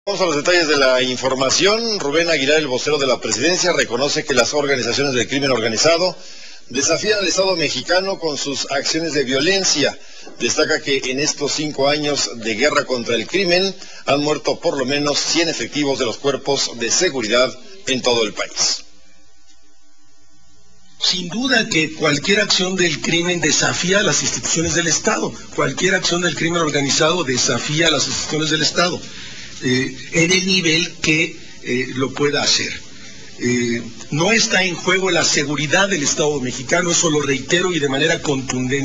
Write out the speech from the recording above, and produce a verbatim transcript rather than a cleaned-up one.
Vamos a los detalles de la información. Rubén Aguilar, el vocero de la presidencia, reconoce que las organizaciones del crimen organizado desafían al Estado mexicano con sus acciones de violencia. Destaca que en estos cinco años de guerra contra el crimen han muerto por lo menos cien efectivos de los cuerpos de seguridad en todo el país. Sin duda que cualquier acción del crimen desafía a las instituciones del Estado. Cualquier acción del crimen organizado desafía a las instituciones del Estado. Eh, en el nivel que eh, lo pueda hacer. Eh, no está en juego la seguridad del Estado mexicano, eso lo reitero y de manera contundente.